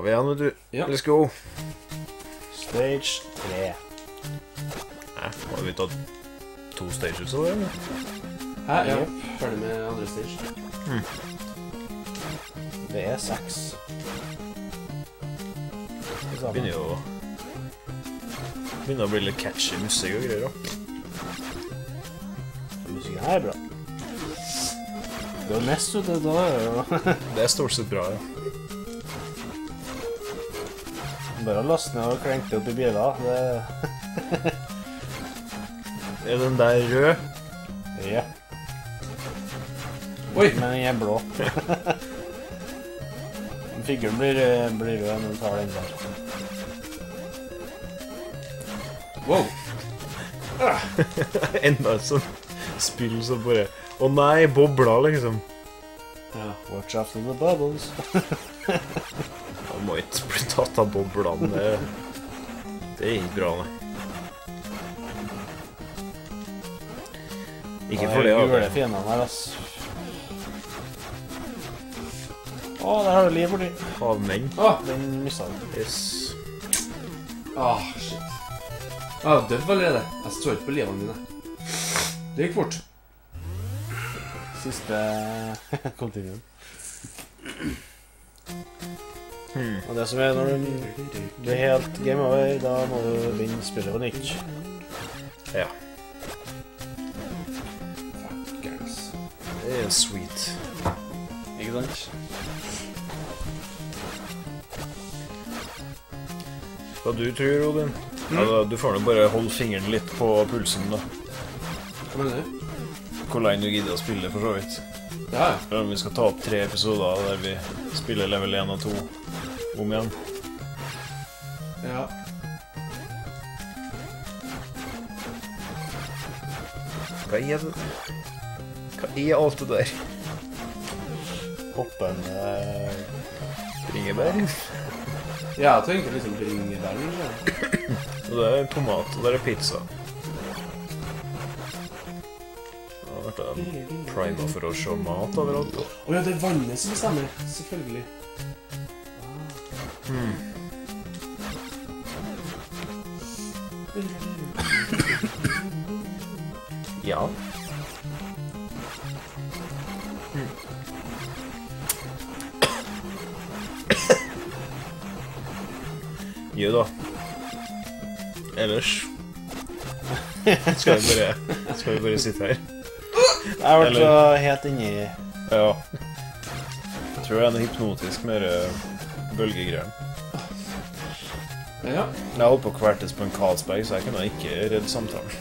vi igjen, vet du. Ja. Let's go. Stage 3. Nei, har vi tatt 2 stages så, eller? Hæ? Ja, ferdig med andre stage. Det er 6. Begynner å bli litt catchy musikk og greier, da. Musikken her er bra. Det er mest ut av det, jo. Det er stort sett bra, ja. Bare å laste ned og klenke det opp i biler. Det... Er den der rød? Ja. Oi! Men den er blå. Figuren blir rød når du tar den der. Wow! Enda et sånt spill som bare... Å nei, bobler, liksom. Ja. Watch after the bubbles. Han må ikke bli tatt av boblene. Det er ikke bra, nei. Ikke for det, gule fiendene her, ass. Å, der har du liv borti. Havmenn. Den mistet du. Yes. Shit. Død allerede. Jeg står ikke på livene mine. Det gikk fort. Siste kontinuen. Og det som er når du er helt game over, da må du begynne spillet på nytt. Ja. Fuckers. Det er sweet. Ikke sant? Hva du tror, Odin? Ja, du får nå bare holde fingeren litt på pulsen, da. Hva mener du? Hvor lenge du gidder å spille, for så vidt. Ja. Vi skal ta opp 3 episoder der vi spiller level 1 og 2 om igjen. Ja. Hva er det? Hva er alt det der? Hoppende Bringebær? Ja, jeg tenkte liksom bringebær. Og det er tomat, og det er pizza. Det har vært primer for å se mat overalt. Åja, det er vannet som bestemmer. Selvfølgelig. Ja. Jo da. Ellers skal vi bare sitte her. Jeg har vært så helt inni... Ja. Jeg tror det er noe hypnotisk mer bølgegreier. Ja. Jeg holdt på å kvertes på en Carlsberg, så jeg kunne ikke redde samtalen.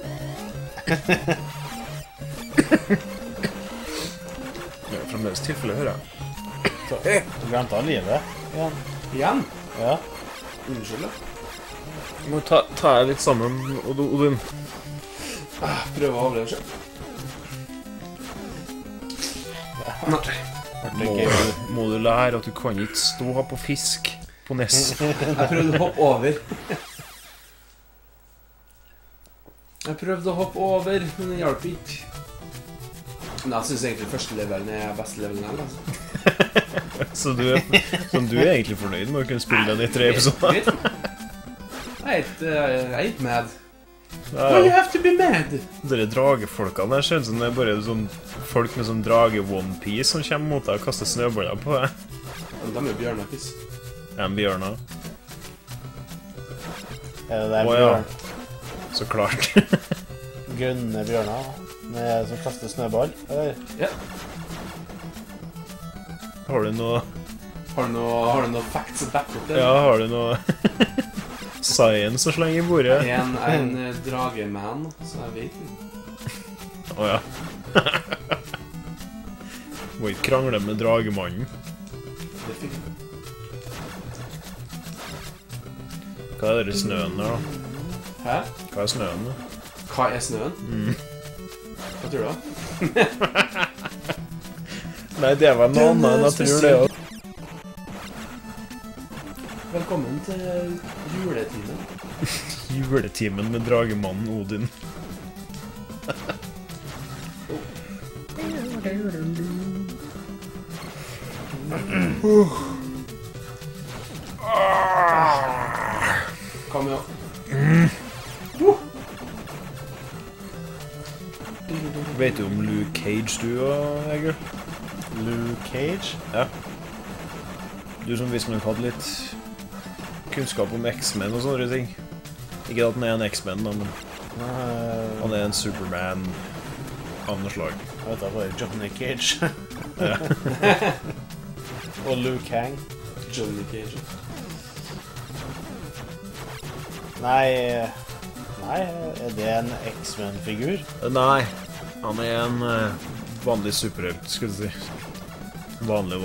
Det er fremdeles tilfelle, hører jeg. Du glemte av livet igjen. Igjen? Ja. Unnskyld da. Du må ta deg litt sammen, Odin. Prøve å overleve selv. Må du lære at du kan ikke stå på fisk på Ness. Jeg prøvde å hoppe over. Men det hjalp ikke. Men jeg synes egentlig første levelen er beste levelen her, altså. Så du er egentlig fornøyd med å kunne spille den i 3 episoder? Jeg er ikke mad. Why you have to be mad? Dere dragefolkene her skjønner som det er bare sånn folk med sånn drage One Piece som kommer mot deg og kaster snøballer på deg. De er jo bjørnakis. En bjørner. Er det der ja. Så klart. grønne bjørner som kaster snøball, eller? Ja. Har du noe facts å backe opp det? Ja, har du noe science å slenge i bordet? En drageman, så jeg vet ikke. Åja. Må ikke krangle med dragemannen. Det fikk jeg. Hva er det snøen der, da? Hæ? Hva er snøen, da? Hva er snøen? Hva tror du da? Nei, det var noe annet enn jeg tror det også. Velkommen til juletimen. Juletimen med dragemannen Odin. var med Vet du om Luke Cage, du, Egil? Luke Cage? Ja. Du som visst nok hadde litt kunnskap om X-Men og sånne ting. Ikke at han er en X-Men, men han er en Superman av noe slag. Jeg vet da bare Johnny Cage. Ja. Og Luke Kang. Johnny Cage. Nei, er det en X-Men-figur? Nei, han er en vanlig superhelt, skulle du si. Vanlig.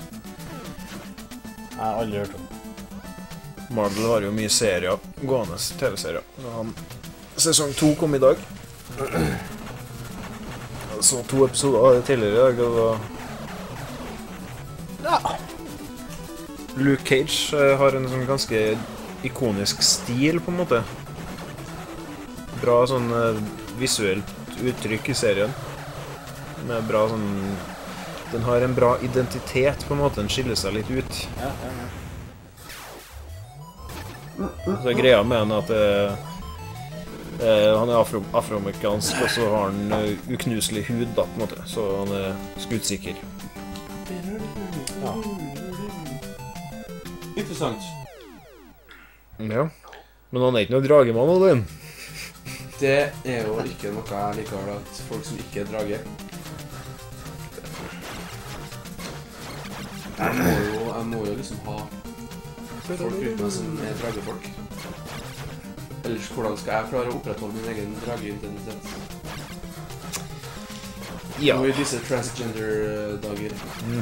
Jeg har aldri hørt om. Marvel har jo mye serier, gående TV-serier. Sesong 2 kom i dag. Jeg så 2 episoder av det tidligere i dag, og det var... Ja. Luke Cage har en sånn ganske ikonisk stil, på en måte. Bra sånn visuelt uttrykk i serien. Med bra sånn... Den har en bra identitet, på en måte. Den skiller seg litt ut. Ja. Så greia med han at han er afroamerikansk, og så har han uknuselig hud, da, på en måte. Så han er skuddsikker. Ja. Interessant. Ja. Men han er ikke noe dragemann, Odin. Det er jo ikke noe jeg liker at folk som ikke er drage. Jeg må jo liksom ha folk rundt meg som er dragefolk. Ellers hvordan skal jeg klare å opprettholde min egen drageidentitet? Ja. Nå i disse transgender-dager.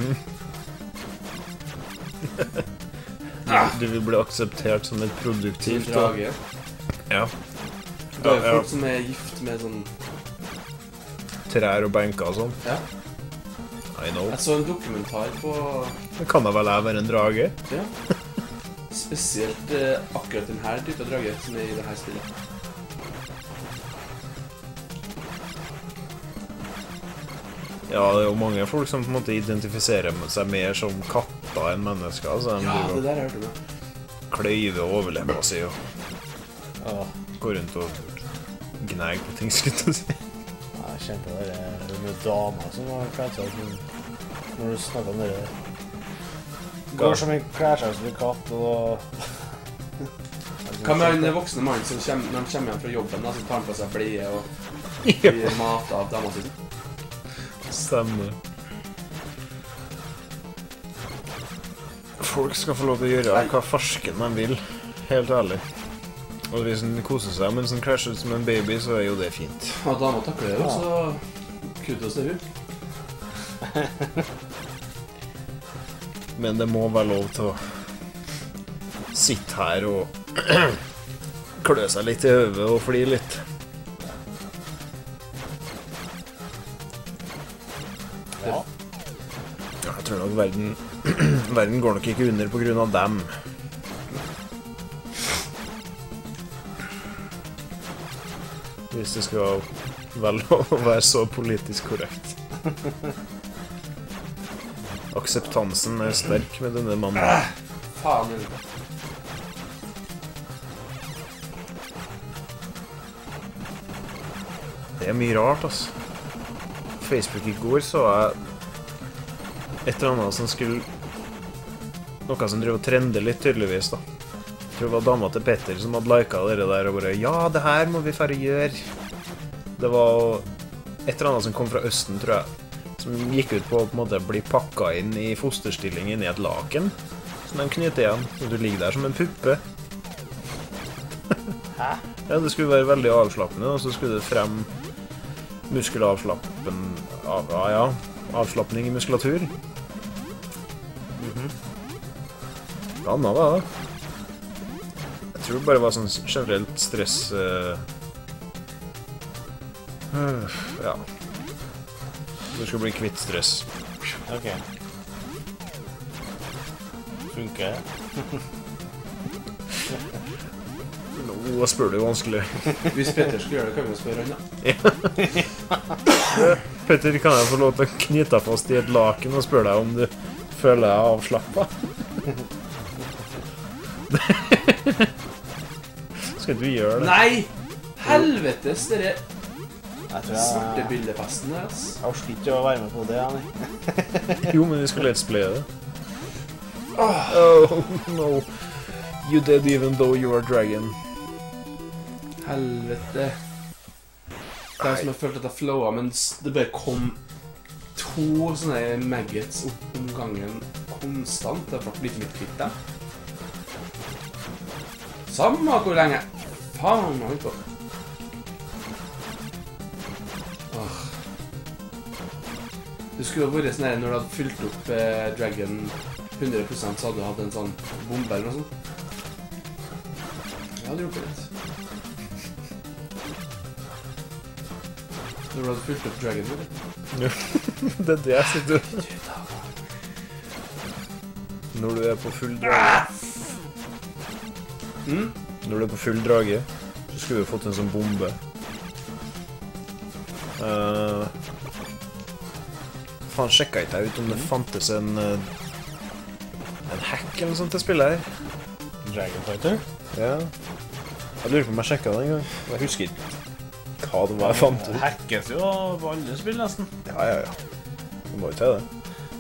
Du vil bli akseptert som et produktivt Som drage. Ja. Det er jo folk som er gift med sånn Trær og benker og sånn. Ja. I know. Jeg så en dokumentar på Det kan da vel jeg være en drage? Ja. Spesielt akkurat denne type drage som er i dette spillet. Ja, det er jo mange folk som på en måte identifiserer seg mer som katter enn mennesker. Så de Ja, det driver der har jeg hørt om. og kløyver overleppa si og Ja. går rundt og gnæger på ting, skulle jeg si. Jeg kjente det med damer som har kledd seg som... Når du snakker om det der. Går som en klær seg som en katt, og... Hva med den voksne mannen som når han kommer hjem fra jobben, da, så tar han på seg bleie og Ja, gir mat av dama si? stemmer. Folk skal få lov til å gjøre hva farsken de vil, helt ærlig. Og hvis han koser seg mens han krasjer ut som en baby, så er jo det fint. Og dama takler det jo, så kudos til hun. Men det må være lov til å sitte her og klø seg litt i høvet og fly litt. Ja. Ja, jeg tror nok verden går nok ikke under på grunn av dem. Hvis det skal vel å være så politisk korrekt. Akseptansen er sterk med denne mannen. Faen, eller? Det er mye rart, altså. Facebook i går så jeg et eller annet som skulle... Noe som drev og trende litt, tydeligvis, da. Jeg tror det var dama til Petter som hadde liket det der og bare ja, det her må vi færre gjøre. Det var et eller annet som kom fra Østen, tror jeg, som gikk ut på å på en måte bli pakket inn i fosterstilling inn i et laken, som de knyter igjen, så du ligger der som en puppe. Hæ? Ja, det skulle være veldig avslappende, og så skulle det frem avslappning i muskulatur. Annet da. Jeg tror det bare var sånn generelt stress... ja. Du skal bli kvitt stress. Ok. Funker det? Nå spør du vanskelig. Hvis Petter skal gjøre det, kan vi jo spørre han, da. Petter, kan jeg få lov til å knyte deg fast i et laken og spørre deg om du føler deg avslappet? Skal ikke vi gjøre det? Nei! Helvetes, dere Jeg tror svarte jeg... bildepesten der, ass. Jeg orsker ikke å være med på det, Annie. Jo, men vi skal let's play det. Oh, no. You dead even though you are dragon. Helvete. Det er som jeg følte at jeg flowet, men det bare kom 2 sånne maggots opp om gangen konstant. Det ble litt mitt kvitt der. Samme hvor lenge. Faen, jeg på. Du skulle jo vært sånn her, når du hadde fylt opp Dragon 100%, så hadde du hatt en sånn bombe eller noe sånt. Jeg hadde gjort det litt. Når du hadde fylt opp Dragon, eller? Ja, det er det jeg sitter. Når du er på full drage. Når du er på full drage, så skulle du fått en sånn bombe. Faen, sjekket ikke jeg ut om det fantes en hack eller noe sånt til spillet her. Dragon Fighter? Ja. Jeg lurer på om jeg sjekket det en gang. Jeg husker ikke hva det var jeg fant ut. Hackes jo på alle spill nesten. Ja. Du må jo til det.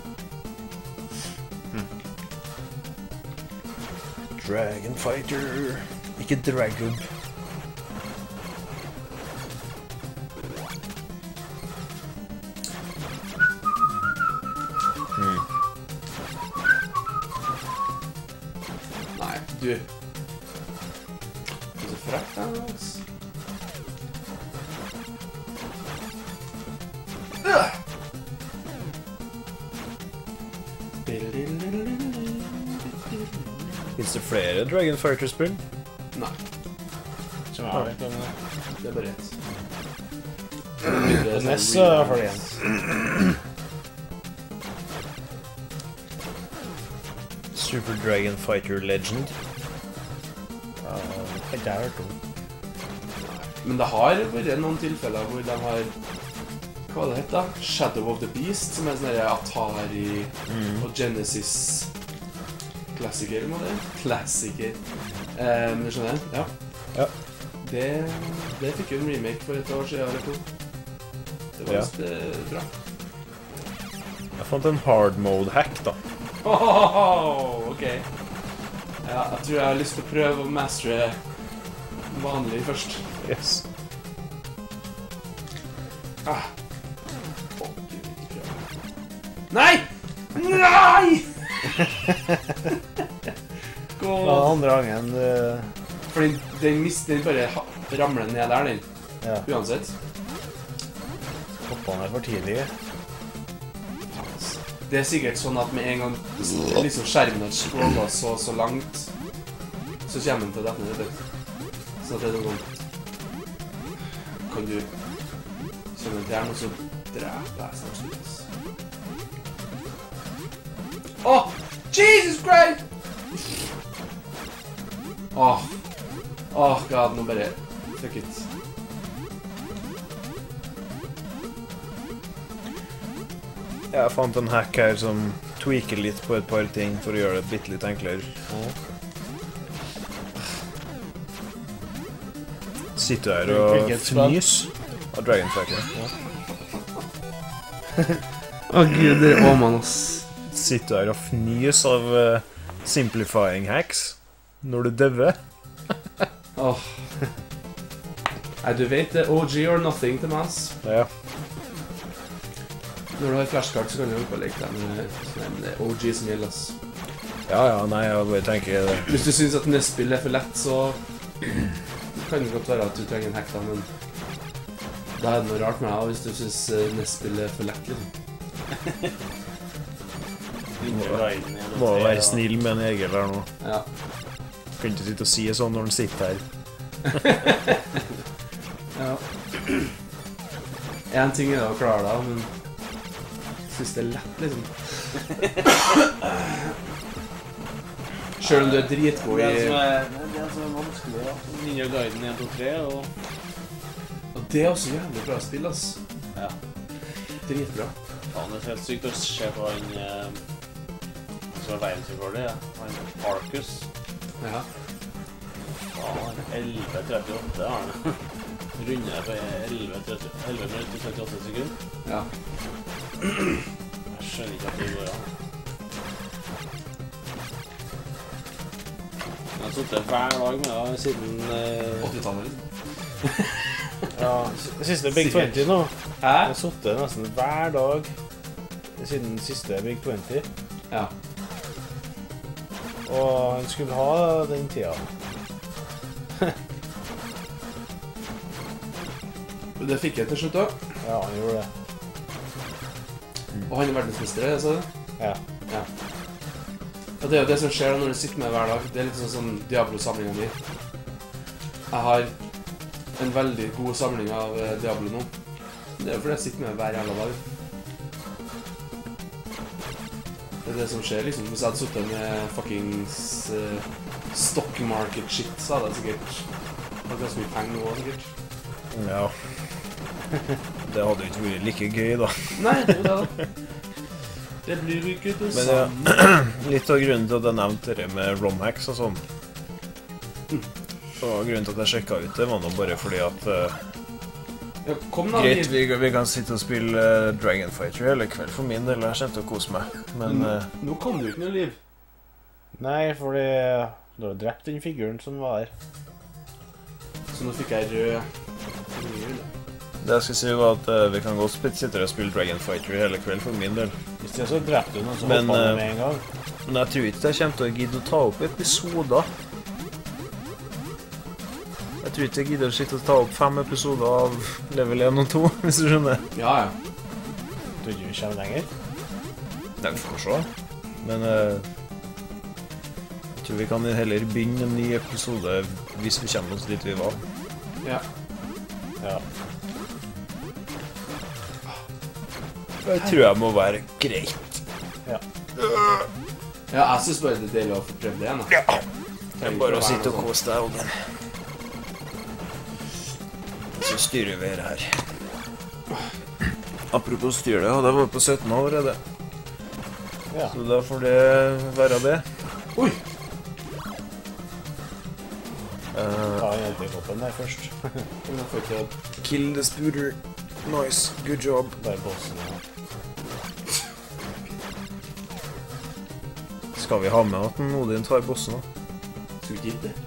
Dragon Fighter. Ikke Dragon. Nei, du. Det er så frekt, ass. Finnes det flere Dragon Fighter-spill? Nei, Som jeg vet om det. det er bare ett. På NES så er det for igjen. Super Dragon Fighter Legend. Har ikke jeg hørt om. Men det har vært noen tilfeller hvor de har, hva det heter, Shadow of the Beast, som er sånn der Atari og Genesis klassiker, må det? Klassiker. Men du skjønner? Ja. Ja. Det fikk jo en remake for et år siden eller 2. Det var Ja. visst bra. Jeg fant en hard mode hack da. Ok. Ja, jeg tror jeg har lyst til å prøve å mastere vanlig først. Yes. Å, Gud, ikke prøve. Nei! Nei! Gå. Den andre gangen... Fordi den bare ramler ned der, den. Ja, Uansett. hoppet ned for tidlig. Det er sikkert sånn at med en gang liksom skjermen har scrollet så langt, så kommer den til dette ned litt. Så at det er noe sånn... Kan du kjenne til hjernen, og så dreper jeg samtidig. Åh! Jesus Christ! Åh, god, nå bare... Fuck it. Jeg fant en hack her som tweaker litt på et par ting for å gjøre det bitte litt enklere. Sitter her og fnys av Dragon Fighter. Åh, Gud, det er åman, ass. Sitter her og fnys av simplifying hacks når du døver. Åh. Nei, du vet det, OG or nothing til meg, ass. Ja. Når du har flashcard, så kan du jo bare leke deg med det er OG som gjelder, ass. Ja, nei, jeg bare tenker det. Hvis du synes at NES-spill er for lett, så kan det godt være at du trenger en hack da, men da er det noe rart med deg hvis du synes NES-spill er for lett, liksom. Må være snill med en Egil her nå. Ja. Kan ikke sitte og si sånn når han sitter her. Ja. En ting er det å klare deg, men jeg synes det er lett, liksom. Selv om du er dritgod i... Det som er vanskelig, ja. Ninja Gaiden 1, 2, 3, og... Og det er også jævlig bra spill, ass. Ja. Dritbra. Faen, det er helt sykt å se på han... som er verdensrekordet, ja. Han Arcus. Ja. Ja, 11.38 har han. Runder jeg på 11 minutter og 38 sekunder. Ja. Jeg skjønner ikke at det går an. Jeg har sittet hver dag med det siden 80-tallet, liksom. ja, siste Big 20 nå. Hæ? Jeg har sittet nesten hver dag siden siste Big 20. Ja. Og han skulle ha den tida. Det fikk jeg til slutt da. Ja, han gjorde det. Og han er verdensmester, sa du? Ja. Ja. Og det er jo det som skjer da når du sitter med hver dag. Det er litt sånn Diablo-samlingen min. Jeg har en veldig god samling av Diablo nå. Det er jo fordi jeg sitter med hver jævla dag. Det er det som skjer, liksom. Hvis jeg hadde suttet med fuckings stock market shit, så hadde jeg sikkert hatt ganske mye penger nå, sikkert. Ja. Det hadde jo ikke vært like gøy, da. Nei, det er jo det da. Det blir jo ikke det Men samme. litt av grunnen til at jeg nevnte det med romhacks og sånn, og grunnen til at jeg sjekket ut det, var nå bare fordi at Ja, kom da, greit, Liv. vi kan sitte og spille Dragon Fighter hele kveld for min del, jeg kommer til å kose meg. Men Nå kan du ikke noe, Liv. Nei, fordi du har drept den figuren som var der. Så nå fikk jeg rød figur. det jeg skal si var at vi kan godt sitte og spille Dragon Fighter hele kveld for min del. Hvis det så drepte du noen, så Men, hoppet han med en gang. Men jeg tror ikke jeg kommer til å gidde å ta opp episoder. Jeg tror ikke jeg gidder å sitte og ta opp 5 episoder av level 1 og 2, hvis du skjønner. Ja, ja. Du ikke kommer lenger. Nei, vi får se. Men jeg tror vi kan heller begynne en ny episode hvis vi kommer oss dit vi var. Ja. Ja. Jeg tror jeg må være greit. Ja. Ja, jeg synes bare det er deilig å få prøvd det igjen, da. Ja. Det er bare å sitte og kose deg, Odin. Så styrer vi her. Apropos styre det, hadde jeg vært på 17 allerede. Ja. Så da får det være det. Oi! Ta hjelpekoppen der først. Jeg får ikke Kill the spooter. Nice, good job. Bare bossen. Ja. Skal vi ha med at Odin tar bossen da? Skal vi gidde?